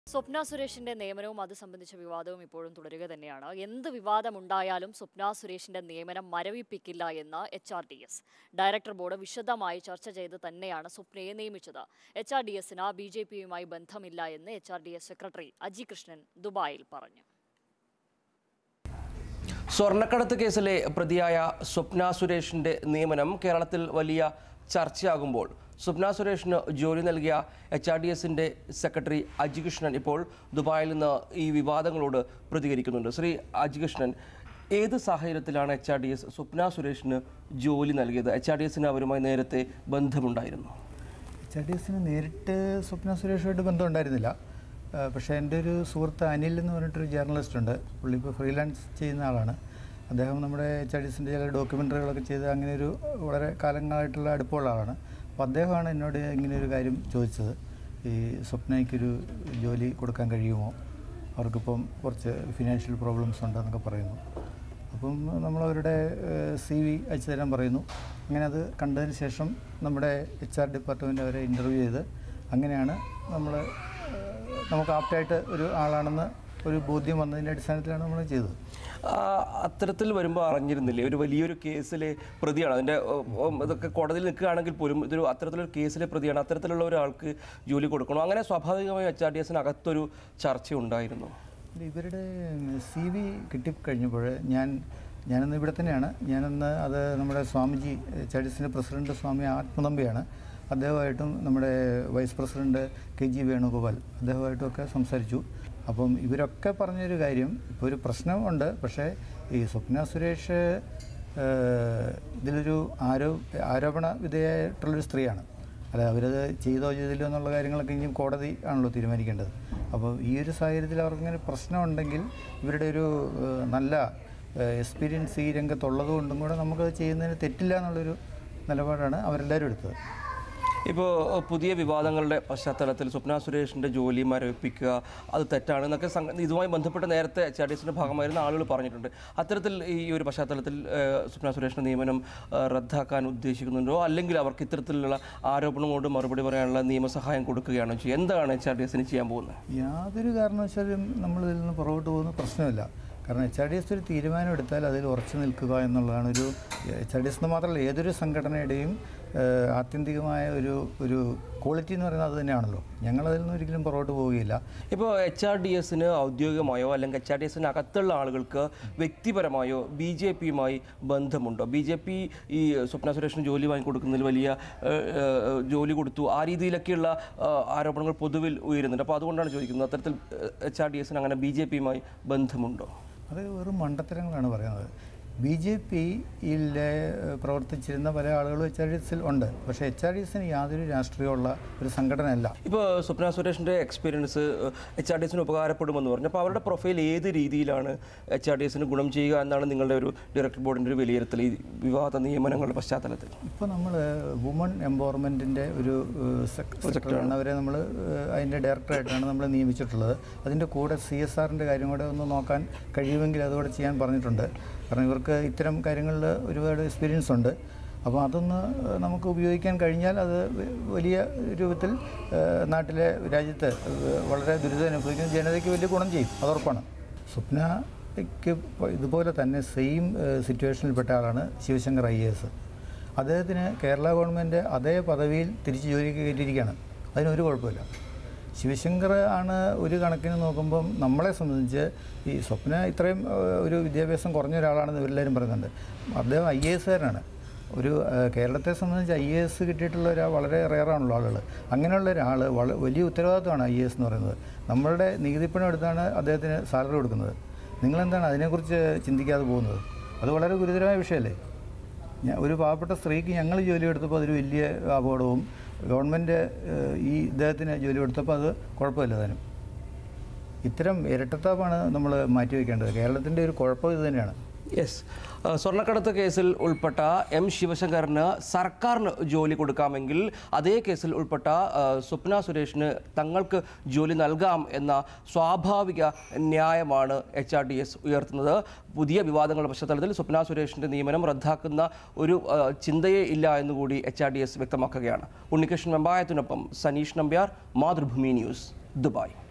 സ്വപ്ന സുരേഷിന്റെ നിയമനവും അത് സംബന്ധിച്ച വിവാദവും ഇപ്പോഴും തുടരുക തന്നെയാണ്. എന്ത് വിവാദമുണ്ടായാലും സ്വപ്ന സുരേഷിന്റെ നിയമനം മരവിപ്പിക്കില്ല എന്ന് HRDS. ഡയറക്ടർ ബോർഡ് വിശദമായി ചർച്ച ചെയ്ത് തന്നെയാണ് സ്വപ്നയെ നിയമിച്ചത്. HRDSന BJPയുമായി ബന്ധമില്ല എന്ന് HRDS സെക്രട്ടറി അജി കൃഷ്ണൻ ദുബായിൽ പറഞ്ഞു. സ്വർണ്ണക്കടത്ത് കേസിലെ പ്രതിയായ സ്വപ്ന സുരേഷിന്റെ നിയമനം കേരളത്തിൽ വലിയ ചർച്ചയാകുമ്പോൾ സ്വപ്ന സുരേഷിന് ജോലി നൽകിയ HRDSന്റെ സെക്രട്ടറി അജി കൃഷ്ണൻ ഇപ്പോൾ ദുബായിൽ നിന്ന് ഈ വിവാദങ്ങളോട് പ്രതികരിക്കുന്നുണ്ട്. ശ്രീ അജി കൃഷ്ണൻ, ഏത് സാഹചര്യത്തിലാണ് HRDS സ്വപ്ന സുരേഷിന് ജോലി നൽകിയത്? HRDSന് അവരുമായി നേരത്തെ ബന്ധമുണ്ടായിരുന്നു? HRDSന് നേരിട്ട് സ്വപ്ന സുരേഷുമായിട്ട് ബന്ധമുണ്ടായിരുന്നില്ല. പക്ഷേ എൻ്റെ ഒരു സുഹൃത്ത് അനിൽ എന്ന് പറഞ്ഞിട്ടൊരു ജേർണലിസ്റ്റ് ഉണ്ട്. പുള്ളി ഇപ്പോൾ ഫ്രീലാൻസ് ചെയ്യുന്ന ആളാണ്. അദ്ദേഹം നമ്മുടെ HRDSൻ്റെ ചില ഡോക്യുമെൻ്ററികളൊക്കെ ചെയ്ത് അങ്ങനെ ഒരു വളരെ കാലങ്ങളായിട്ടുള്ള അടുപ്പമുള്ള ആളാണ്. അപ്പോൾ അദ്ദേഹമാണ് എന്നോട് ഇങ്ങനെയൊരു കാര്യം ചോദിച്ചത്. ഈ സ്വപ്നയ്ക്കൊരു ജോലി കൊടുക്കാൻ കഴിയുമോ, അവർക്കിപ്പം കുറച്ച് ഫിനാൻഷ്യൽ പ്രോബ്ലംസ് ഉണ്ടെന്നൊക്കെ പറയുന്നു. അപ്പം നമ്മളവരുടെ CV അയച്ചു തരാൻ പറയുന്നു. അങ്ങനെ അത് കണ്ടതിന് ശേഷം നമ്മുടെ HR ഡിപ്പാർട്ട്മെൻറ്റ് അവരെ ഇൻ്റർവ്യൂ ചെയ്ത് അങ്ങനെയാണ് നമുക്ക് ആപ്റ്റായിട്ട് ഒരു ആളാണെന്ന് ഒരു ബോധ്യം വന്നതിൻ്റെ അടിസ്ഥാനത്തിലാണ് നമ്മൾ ചെയ്തത്. അത്തരത്തിൽ വരുമ്പോൾ അറിഞ്ഞിരുന്നില്ലേ, ഒരു വലിയൊരു കേസിലെ പ്രതിയാണ്, അതിൻ്റെ ഇതൊക്കെ കോടതിയിൽ നിൽക്കുകയാണെങ്കിൽ പോലും ഇതൊരു അത്തരത്തിലൊരു കേസിലെ പ്രതിയാണ്, അത്തരത്തിലുള്ള ഒരാൾക്ക് ജോലി കൊടുക്കണം, അങ്ങനെ സ്വാഭാവികമായി HRDSന് അകത്തൊരു ചർച്ച ഉണ്ടായിരുന്നു. ഇവരുടെ CV കിട്ടിക്കഴിഞ്ഞപ്പോൾ ഞാനിന്ന് ഇവിടെ തന്നെയാണ്. അത് നമ്മുടെ സ്വാമിജി, HRDSൻ്റെ പ്രസിഡന്റ് സ്വാമി ആത്മനമ്പിയാണ്. അദ്ദേഹമായിട്ടും നമ്മുടെ വൈസ് പ്രസിഡന്റ് KG വേണുഗോപാൽ അദ്ദേഹമായിട്ടുമൊക്കെ സംസാരിച്ചു. അപ്പം ഇവരൊക്കെ പറഞ്ഞൊരു കാര്യം, ഇപ്പോൾ ഒരു പ്രശ്നമുണ്ട്. പക്ഷേ ഈ സ്വപ്ന സുരേഷ് ഇതിലൊരു ആരോപണ വിധേയമായിട്ടുള്ളൊരു സ്ത്രീയാണ്. അല്ല, അവരത് ചെയ്തില്ലോ എന്നുള്ള കാര്യങ്ങളൊക്കെ ഇനിയും കോടതി ആണല്ലോ തീരുമാനിക്കേണ്ടത്. അപ്പോൾ ഈ ഒരു സാഹചര്യത്തിൽ അവർക്കിങ്ങനെ പ്രശ്നമുണ്ടെങ്കിൽ ഇവരുടെ ഒരു നല്ല എക്സ്പീരിയൻസ് ഈ രംഗത്തുള്ളത് കൊണ്ടും കൂടെ നമുക്കത് ചെയ്യുന്നതിന് തെറ്റില്ല എന്നുള്ളൊരു നിലപാടാണ് അവരെല്ലാവരും എടുത്തത്. ഇപ്പോൾ പുതിയ വിവാദങ്ങളുടെ പശ്ചാത്തലത്തിൽ സ്വപ്ന സുരേഷിൻ്റെ ജോലി മരവിപ്പിക്കുക അത് തെറ്റാണ് എന്നൊക്കെ ഇതുമായി ബന്ധപ്പെട്ട് നേരത്തെ HRDSൻ്റെ ഭാഗമായിരുന്ന ആളുകൾ പറഞ്ഞിട്ടുണ്ട്. അത്തരത്തിൽ ഈ ഒരു പശ്ചാത്തലത്തിൽ സ്വപ്ന സുരേഷിൻ്റെ നിയമനം റദ്ദാക്കാൻ ഉദ്ദേശിക്കുന്നുണ്ടോ, അല്ലെങ്കിൽ അവർക്ക് ഇത്തരത്തിലുള്ള ആരോപണങ്ങളോട് മറുപടി പറയാനുള്ള നിയമസഹായം കൊടുക്കുകയാണോ ചെയ്യുക? എന്താണ് HRDSന് ചെയ്യാൻ പോകുന്നത്? യാതൊരു കാരണവശാലും നമ്മളിതിൽ നിന്ന് പുറകോട്ട് പോകുന്ന പ്രശ്നമില്ല. കാരണം HRDS ഒരു തീരുമാനം എടുത്താൽ അതിൽ ഉറച്ചു നിൽക്കുക എന്നുള്ളതാണ് HRDS എന്ന് മാത്രമല്ല ഏതൊരു സംഘടനയുടെയും ആത്യന്തികമായ ഒരു ക്വാളിറ്റി എന്ന് പറയുന്നത് അത് തന്നെയാണല്ലോ. ഞങ്ങളതിൽ നിന്ന് ഒരിക്കലും പുറകോട്ട് പോവുകയില്ല. ഇപ്പോൾ HRDSന് ഔദ്യോഗികമായോ അല്ലെങ്കിൽ HRDSന് അകത്തുള്ള ആളുകൾക്ക് വ്യക്തിപരമായോ BJPയുമായി ബന്ധമുണ്ടോ? BJP ഈ സ്വപ്ന സുരേഷിന് ജോലി വാങ്ങിക്കൊടുക്കുന്നതിൽ വലിയ ജോലി കൊടുത്തു, ആ രീതിയിലൊക്കെയുള്ള ആരോപണങ്ങൾ പൊതുവിൽ ഉയരുന്നുണ്ട്. അപ്പോൾ അതുകൊണ്ടാണ് ചോദിക്കുന്നത്, അത്തരത്തിൽ HRDSന് അങ്ങനെ BJPയുമായി ബന്ധമുണ്ടോ? അത് വെറും മണ്ടത്തരങ്ങളാണ് പറയുന്നത്. BJPയിൽ പ്രവർത്തിച്ചിരുന്ന പല ആളുകളും HRDSൽ ഉണ്ട്. പക്ഷേ HRDSന് യാതൊരു രാഷ്ട്രീയമുള്ള ഒരു സംഘടനയല്ല. ഇപ്പോൾ സ്വപ്ന സുരേഷിൻ്റെ എക്സ്പീരിയൻസ് HRDSന് ഉപകാരപ്പെടുമെന്ന് പറഞ്ഞു. അപ്പോൾ അവരുടെ പ്രൊഫൈൽ ഏത് രീതിയിലാണ് HRDSന് ഗുണം ചെയ്യുക എന്നാണ് നിങ്ങളുടെ ഒരു ഡയറക്ടർ ബോർഡിൻ്റെ ഒരു വിലയിരുത്തൽ ഈ വിവാദ നിയമനങ്ങളുടെ പശ്ചാത്തലത്തിൽ? ഇപ്പോൾ നമ്മൾ വുമൺ എംപവർമെൻറ്റിൻ്റെ ഒരു പ്രൊജക്റ്റാണ് അവരെ അതിൻ്റെ ഡയറക്ടറായിട്ടാണ് നമ്മൾ നിയമിച്ചിട്ടുള്ളത്. അതിൻ്റെ കൂടെ CSRൻ്റെ കാര്യം കൂടെ ഒന്ന് നോക്കാൻ കഴിയുമെങ്കിൽ അതുകൂടെ ചെയ്യാൻ പറഞ്ഞിട്ടുണ്ട്. കാരണം ഇവർക്ക് ഇത്തരം കാര്യങ്ങളിൽ ഒരുപാട് എക്സ്പീരിയൻസ് ഉണ്ട്. അപ്പോൾ അതൊന്ന് നമുക്ക് ഉപയോഗിക്കാൻ കഴിഞ്ഞാൽ അത് വലിയ രൂപത്തിൽ രാജ്യത്ത് വളരെ ദുരിതം അനുഭവിക്കുന്ന ജനതയ്ക്ക് വലിയ ഗുണം ചെയ്യും, അതുറപ്പാണ്. സ്വപ്നയ്ക്ക് ഇതുപോലെ തന്നെ സെയിം സിറ്റുവേഷനിൽപ്പെട്ട ആളാണ് ശിവശങ്കർ IAS. അദ്ദേഹത്തിന് കേരള ഗവൺമെൻറ് അതേ പദവിയിൽ തിരിച്ച് ജോലിക്ക് കയറ്റിയിരിക്കുകയാണ്. അതിനൊരു കുഴപ്പമില്ല. ശിവശങ്കർ ആണ് ഒരു കണക്കിന് നോക്കുമ്പം നമ്മളെ സംബന്ധിച്ച് ഈ സ്വപ്ന ഇത്രയും ഒരു വിദ്യാഭ്യാസം കുറഞ്ഞ ഒരാളാണെന്ന് ഇവരെല്ലാവരും പറയുന്നുണ്ട്. അദ്ദേഹം IASകാരനാണ്. ഒരു കേരളത്തെ സംബന്ധിച്ച് IAS കിട്ടിയിട്ടുള്ള ഒരാൾ വളരെ റെയറാണല്ലോ ആളുകൾ. അങ്ങനെയുള്ള ഒരാൾ വലിയ ഉത്തരവാദിത്വമാണ് IAS എന്ന് പറയുന്നത്. നമ്മളുടെ നികുതിപ്പണം എടുത്താണ് അദ്ദേഹത്തിന് സാലറി കൊടുക്കുന്നത്. നിങ്ങളെന്താണ് അതിനെക്കുറിച്ച് ചിന്തിക്കാതെ പോകുന്നത്? അത് വളരെ ഗുരുതരമായ വിഷയമല്ലേ? ഒരു പാവപ്പെട്ട സ്ത്രീക്ക് ഞങ്ങൾ ജോലി എടുത്തപ്പോൾ അതൊരു വലിയ അപകടവും, ഗവൺമെൻറ് ഇദ്ദേഹത്തിന് ജോലി കൊടുത്തപ്പോൾ അത് കുഴപ്പമില്ല. താനും ഇത്തരം ഇരട്ടത്താപ്പാണ് നമ്മൾ മാറ്റിവെക്കേണ്ടത്. കേരളത്തിൻ്റെ ഒരു കുഴപ്പം ഇത് തന്നെയാണ്. യെസ്, സ്വർണ്ണക്കടത്ത് കേസിൽ ഉൾപ്പെട്ട M ശിവശങ്കറിന് സർക്കാരിന് ജോലി കൊടുക്കാമെങ്കിൽ അതേ കേസിൽ ഉൾപ്പെട്ട സ്വപ്ന സുരേഷിന് തങ്ങൾക്ക് ജോലി നൽകാം എന്ന സ്വാഭാവിക ന്യായമാണ് HRDS ഉയർത്തുന്നത്. പുതിയ വിവാദങ്ങളുടെ പശ്ചാത്തലത്തിൽ സ്വപ്ന സുരേഷിൻ്റെ നിയമനം റദ്ദാക്കുന്ന ഒരു ചിന്തയേ ഇല്ല എന്നുകൂടി HRDS വ്യക്തമാക്കുകയാണ്. ഉണ്ണികൃഷ്ണൻ വെമ്പായത്തിനൊപ്പം സനീഷ് നമ്പ്യാർ, മാതൃഭൂമി ന്യൂസ്, ദുബായ്.